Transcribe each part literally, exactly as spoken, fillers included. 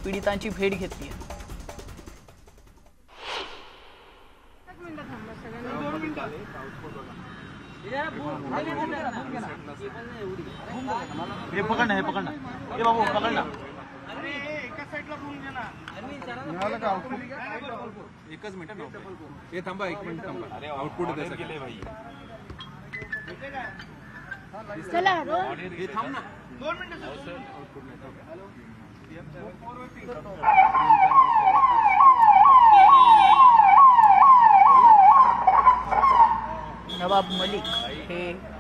पीडितांची भेट घेतली आहे। हे पकडना हे पकडना हे बाबू पकडना एकच मिनिट हे थांबा एक मिनिट थांबा अरे आउटपुट गेले भाई चला हे थांब ना दोन मिनिट नवाब मलिक हे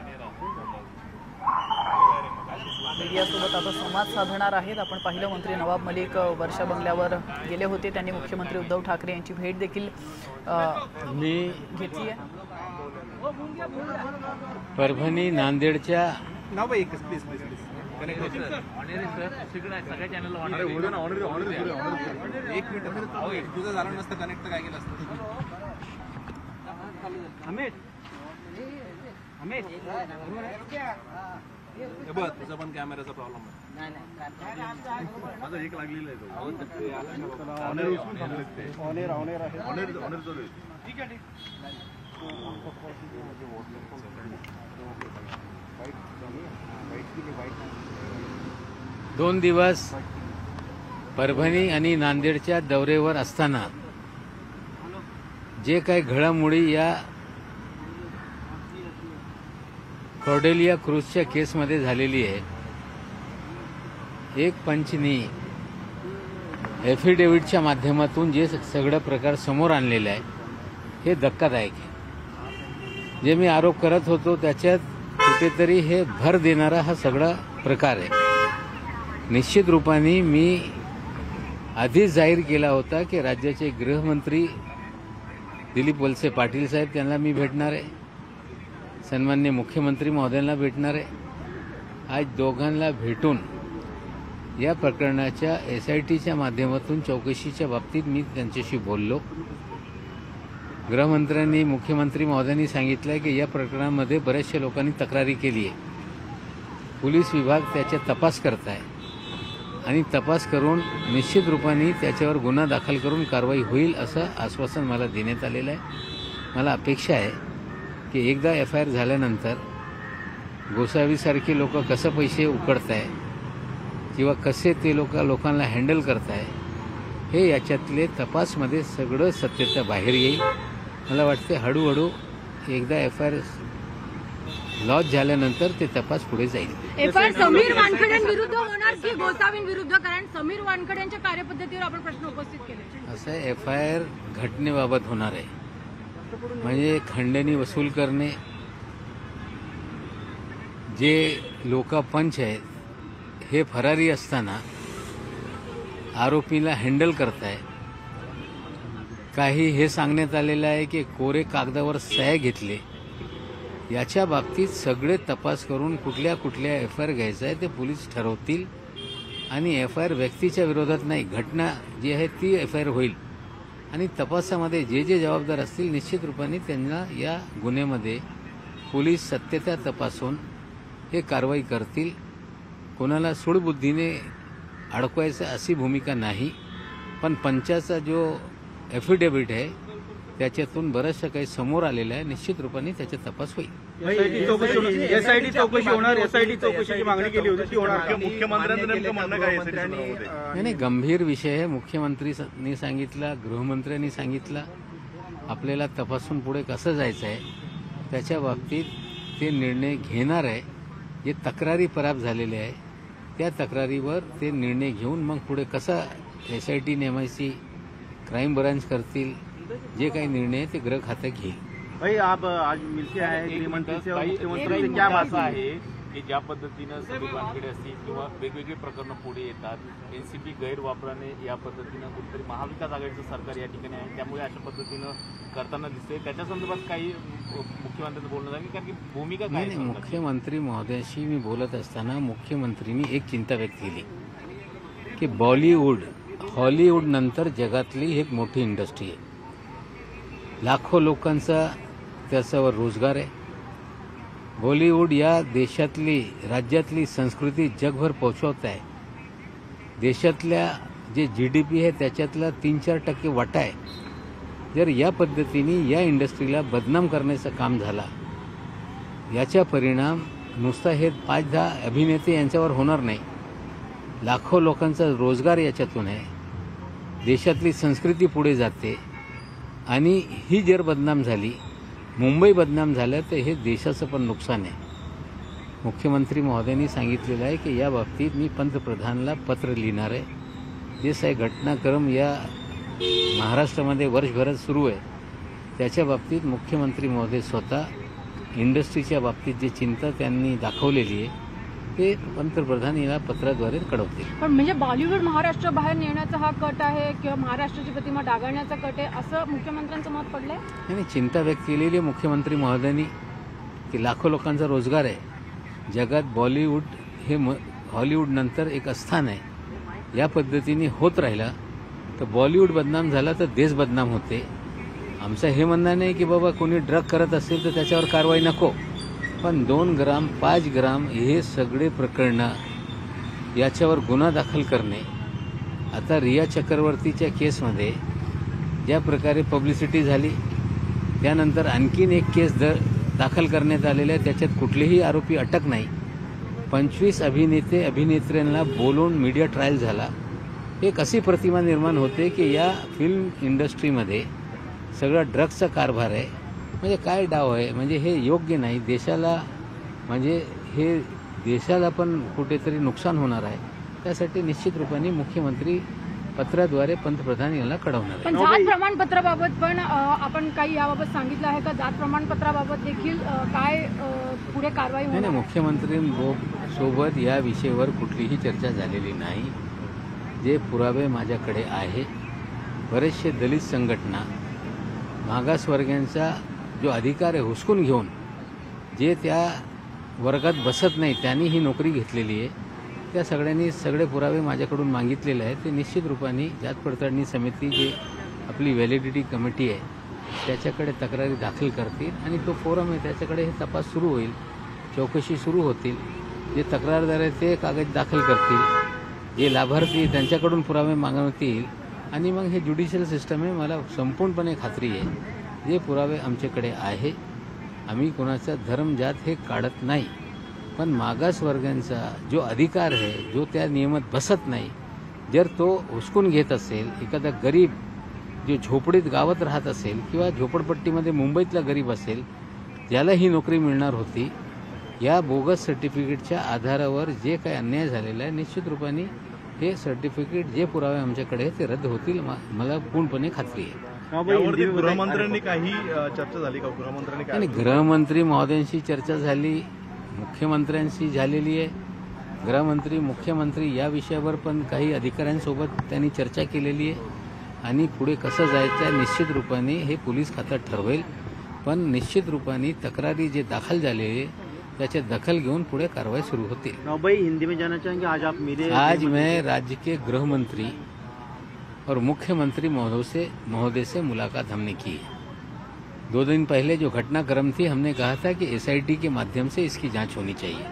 मीडियासोबत आता संवाद साधणार आहेत। आपण पाहिलं मंत्री नवाब मलिक वर्षा बंगल्यावर गेले होते, त्यांनी मुख्यमंत्री उद्धव ठाकरे यांची भेट देखील मी घेतली आहे। परभणी नांदेडच्या नाव भाई एकच प्लीज प्लीज प्लीज कनेक्ट होतं ऑनर सर सगळ्या सगळ्या चॅनलला ऑनर होतं ना ऑनर ऑनर ऑनर एक मिनिट तुझं झालं नसतं कनेक्ट तर काय केलं असतं अमित अमित हे बघ तुझा पण कॅमेराचा प्रॉब्लेम आहे माझा एक लागलेला आहे ऑनर ऑनर ऑनर आहे ऑनर ऑनर चालू आहे ठीक आहे दोन दिवस परभणी आणि नांदेडच्या दौऱ्यावर असताना जे काही घडामोडी या कॉर्डेलिया क्रूजच्या केसमध्ये झालेली आहे, एक पंचनी एफिडेव्हिटच्या माध्यमातून जे सगळं प्रकार समोर आणलेला आहे हे धक्कादायक आहे। जे मी आरोप करत होतो त्याच्यात कुठेतरी हे भर देणारा हा सगळा प्रकार आहे। निश्चित रूपाने मी आधीच जाहीर केला होता की राज्याचे गृहमंत्री दिलीप वळसे पाटील साहेब त्यांना मी भेटणार आहे, सन्माननीय मुख्यमंत्री महोदयांना भेटणार आहे। आज दोघांना भेटून या प्रकरणाच्या एस आय टीच्या माध्यमातून चौकशीच्या बाबतीत मी त्यांच्याशी बोललो। गृहमंत्र्यांनी मुख्यमंत्री महोदयांनी सांगितलं की या प्रकरणामध्ये बऱ्याचशा लोकांनी तक्रारी केली आहे, पोलीस विभाग त्याचा तपास करत आहे आणि तपास करून निश्चित रूपाने त्याच्यावर गुन्हा दाखल करून कारवाई होईल असं आश्वासन मला देण्यात आलेलं आहे। मला अपेक्षा आहे की एकदा एफ आय आर झाल्यानंतर गोसावीसारखी लोक कसं पैसे उकडत आहे किंवा कसे ते लोक लोकांना हँडल करत आहे हे याच्यातले तपासमध्ये सगळं सत्यता बाहेर येईल। मला वाटते हळूहळू एकदा एफ आय आर लॉन्च झाल्यानंतर ते तपास पुढे जाईल। एफ आय आर समीर वानखेडेंविरुद्ध होणार की गोसावींविरुद्ध? कारण समीर वानखेडेंच्या कार्यपद्धतीवर आपण प्रश्न उपस्थित केले। असं एफ आय आर घटनेबाबत होणार आहे, म्हणजे खंडणी वसूल करणे, जे लोक पंच आहेत हे फरारी असताना आरोपीला हँडल करताय। काही हे सांगण्यात आलेलं आहे की कोरे कागदावर सह्या घेतले, याच्या बाबतीत सगळे तपास करून कुठल्या कुठल्या एफ आय आर घ्यायचा आहे ते पोलीस ठरवतील आणि एफ आय आर व्यक्तीच्या विरोधात नाही, घटना जी आहे ती एफ आय आर होईल आणि तपासामध्ये जे जे जबाबदार असतील निश्चित रूपाने त्यांना या गुन्ह्यामध्ये पोलीस सत्यता तपासून हे कारवाई करतील। कोणाला सूडबुद्धीने अडकवायचं अशी भूमिका नाही, पण पंचाचा जो एफिडेव्हिट आहे त्याच्यातून बरंचसं काही समोर आलेलं आहे, निश्चित रूपाने त्याचा तपास होईल। एसआयटी चौकशी होणार, एसआयटी चौकशीची मागणी केली होती ती होणार। मुख्यमंत्र्यांचं नेमकं म्हणणं काय आहे? नाही नाही, गंभीर विषय आहे। मुख्यमंत्र्यांनी सांगितलं, गृहमंत्र्यांनी सांगितलं, आपल्याला तपासून पुढे कसं जायचं आहे त्याच्या बाबतीत ते निर्णय घेणार आहे। जे तक्रारी प्राप्त झालेले आहे त्या तक्रारीवर ते निर्णय घेऊन मग पुढे कसं एस आय टी नेमायची, क्राईम ब्रांच करतील, जे काही निर्णय आहे ते गृह खातं घेईल। भाई आप आज मिलते हैं गृहमंत्री से और मुख्यमंत्री से क्या बात आहे की ज्या पद्धतीनं समीर वानखेडे असतील किंवा वेगवेगळी प्रकरणं पुढे येतात, एनसीपी गैरवापराने या पद्धतीनं कुठेतरी महाविकास आघाडीचं सरकार या ठिकाणी आहे त्यामुळे अशा पद्धतीनं करताना दिसते, त्याच्या संदर्भात काही मुख्यमंत्र्यांचं बोलणं झालं? कारण की भूमिका काय? नाही, मुख्यमंत्री महोदयाशी मी बोलत असताना मुख्यमंत्र्यांनी एक चिंता व्यक्त केली की बॉलिवूड हॉलिवूड नंतर जगातली एक मोठी इंडस्ट्री आहे, लाखो लोकांचा त्याच्यावर रोजगार आहे। बॉलिवूड या देशातली राज्यातली संस्कृती जगभर पोहोचवत आहे, देशातल्या जे जी डी पी आहे त्याच्यातला तीन चार टक्के वाटा आहे. जर या पद्धतीने या इंडस्ट्रीला बदनाम करण्याचं काम झाला, याचा परिणाम नुसता हे पाच दहा अभिनेते यांच्यावर होणार नाही, लाखो लोकांचा रोजगार याच्यातून आहे, देशातली संस्कृती पुढे जाते. आणि ही जर बदनाम झाली, मुंबई बदनाम झालं, तर हे देशाचं पण नुकसान आहे. मुख्यमंत्री महोदयांनी सांगितलेलं आहे की या बाबतीत मी पंतप्रधानाला पत्र लिहिणार आहे. जे काही घटनाक्रम या महाराष्ट्रामध्ये वर्षभरात सुरू आहे त्याच्या बाबतीत मुख्यमंत्री महोदय स्वतः इंडस्ट्रीच्या बाबतीत जी चिंता त्यांनी दाखवलेली आहे ते पंतप्रधान या पत्राद्वारे कळवतील. पण म्हणजे बॉलिवूड महाराष्ट्र बाहेर नेण्याचा हा कट आहे किंवा महाराष्ट्राची प्रतिमा डागाळण्याचा कट आहे असं मुख्यमंत्र्यांचं मत पडलंय. आणि चिंता व्यक्त केलेली आहे मुख्यमंत्री महोदयांनी की लाखो लोकांचा रोजगार आहे. जगात बॉलिवूड हे म हॉलिवूड नंतर एक स्थान आहे. या पद्धतीने होत राहिला तर बॉलिवूड बदनाम झाला तर देश बदनाम होते. आमचं हे म्हणणं नाही की बाबा कोणी ड्रग करत असेल तर त्याच्यावर कारवाई नको, पण दोन ग्राम पाच ग्राम हे सगळे प्रकरणं याच्यावर गुन्हा दाखल करणे. आता रिया चक्रवर्तीच्या केसमध्ये ज्या प्रकारे पब्लिसिटी झाली त्यानंतर आणखीन एक केस द दाखल करण्यात आलेला आहे. त्याच्यात कुठलेही आरोपी अटक नाही. पंचवीस अभिनेते अभिनेत्र्यांना बोलून मीडिया ट्रायल झाला. एक अशी प्रतिमा निर्माण होते की या फिल्म इंडस्ट्रीमध्ये सगळा ड्रग्सचा कारभार आहे. म्हणजे काय डाव आहे, म्हणजे हे योग्य नाही. देशाला म्हणजे हे देशाला पण कुठेतरी नुकसान होणार आहे. त्यासाठी निश्चित रूपाने मुख्यमंत्री पत्राद्वारे पंतप्रधान यांना कळवणार आहे. पण जात प्रमाणपत्राबाबत पण आपण काही याबाबत सांगितलं आहे का? जात प्रमाणपत्राबाबत देखील काय पुढे कारवाई नाही होणार? नाही, मुख्यमंत्र्यांसोबत या विषयावर कुठलीही चर्चा झालेली नाही. जे पुरावे माझ्याकडे आहे, बरेचसे दलित संघटना मागासवर्गीयांचा जो अधिकार आहे हुसकून घेऊन जे त्या वर्गात बसत नाही त्यांनी ही नोकरी घेतलेली आहे, त्या सगळ्यांनी सगळे पुरावे माझ्याकडून मागितलेले आहेत. ते निश्चित रूपाने जात पडताळणी समिती जी आपली व्हॅलिडिटी कमिटी आहे त्याच्याकडे तक्रारी दाखल करतील आणि तो फोरम आहे त्याच्याकडे हे तपास सुरू होईल, चौकशी सुरू होतील. जे तक्रारदार आहेत ते कागद दाखल करतील, जे लाभार्थी त्यांच्याकडून पुरावे मागवतील आणि मग हे ज्युडिशियल सिस्टम आहे. मला संपूर्णपणे खात्री आहे जे पुरावे आमच्याकडे आहे, आम्ही कोणाचा धर्म जात हे काढत नाही, पण मागासवर्गांचा जो अधिकार आहे जो त्या नियमात बसत नाही, जर तो हुसकून घेत असेल, एखादा गरीब जो झोपडीत गावात राहत असेल किंवा झोपडपट्टीमध्ये मुंबईतला गरीब असेल ज्याला ही नोकरी मिळणार होती, या बोगस सर्टिफिकेटच्या आधारावर जे काही अन्याय झालेला आहे निश्चित रूपाने हे सर्टिफिकेट जे पुरावे आमच्याकडे आहे ते रद्द होतील. मला पूर्णपणे खात्री आहे. गृहमंत्र्यांनी काही चर्चा झाली का? गृहमंत्र्यांनी आणि गृहमंत्री महोदयांशी चर्चा झाली, मुख्यमंत्र्यांशी झालेली आहे. गृहमंत्री मुख्यमंत्री या विषयावर पण काही अधिकाऱ्यांसोबत त्यांनी चर्चा केलेली आहे आणि पुढे कसं जायचं आहे निश्चित रूपाने हे पोलीस खातं ठरवेल. पण निश्चित रूपाने तक्रारी जे दाखल झालेले त्याचे दखल घेऊन पुढे कार्रवाई शुरू होती. भाई हिंदी में जानना चाहेंगे, आज आप मेरे आज मैं राज्य के गृह मंत्री और मुख्यमंत्री महोदय से महोदय से मुलाकात हमने की है. दो दिन पहले जो घटनाक्रम थी हमने कहा था कि एस आई टी के माध्यम से इसकी जांच होनी चाहिए.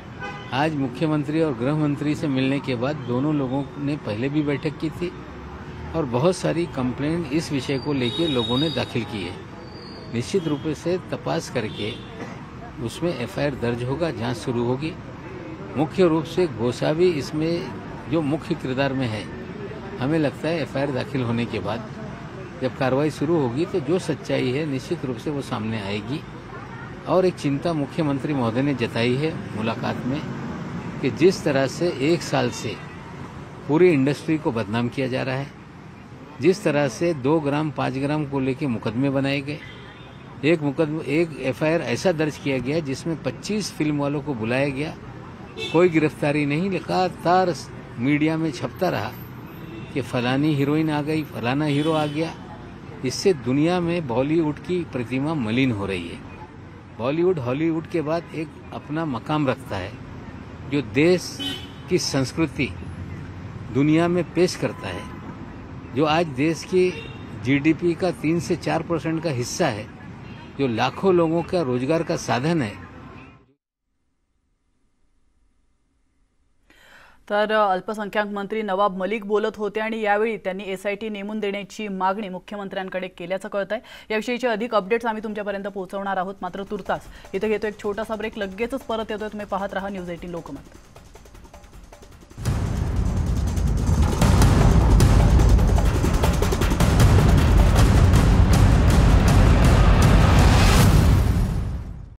आज मुख्यमंत्री और गृह मंत्री से मिलने के बाद दोनों लोगों ने पहले भी बैठक की थी और बहुत सारी कंप्लेंट इस विषय को लेकर लोगों ने दाखिल की है. निश्चित रूप से तपास करके उसमें एफ आई आर दर्ज होगा, जांच शुरू होगी. मुख्य रूप से गोसावी इसमें जो मुख्य किरदार में है, हमें लगता है एफ आई आर दाखिल होने के बाद जब कार्रवाई शुरू होगी तो जो सच्चाई है निश्चित रूप से वो सामने आएगी. और एक चिंता मुख्यमंत्री महोदय ने जताई है मुलाकात में कि जिस तरह से एक साल से पूरी इंडस्ट्री को बदनाम किया जा रहा है, जिस तरह से दो ग्राम पाँच ग्राम को लेकर मुकदमे बनाए गए, एक मुकदमा एक एफ आई आर ऐसा दर्ज किया गया जिसमें पच्चीस फिल्म वालों को बुलाया गया, कोई गिरफ्तारी नहीं, लगातार मीडिया में छपता रहा कि फलानी हीरोइन आ गई, फलाना हीरो आ गया. इससे दुनिया में बॉलीवुड की प्रतिमा मलिन हो रही है. बॉलीवुड हॉलीवुड के बाद एक अपना मकाम रखता है जो देश की संस्कृति दुनिया में पेश करता है, जो आज देश की जी डी पी का तीन से चार परसेंट का हिस्सा है, जो लाखों लोगों का रोजगार का साधन है. तर अल्पसंख्याक मंत्री नवाब मलिक बोलत होते आणि यावेळी त्यांनी एसआयटी नेमून देण्याची मागणी मुख्यमंत्र्यांकडे केल्याचं कळतंय। याविषयीचे अधिक अपडेट्स आम्ही तुमच्यापर्यंत पोहोचवणार आहोत। मात्र तुर्तास इथे घेतो एक छोटासा ब्रेक, लगेचच परत येतोय। तुम्ही पाहत राहा न्यूज अठरा लोकमत।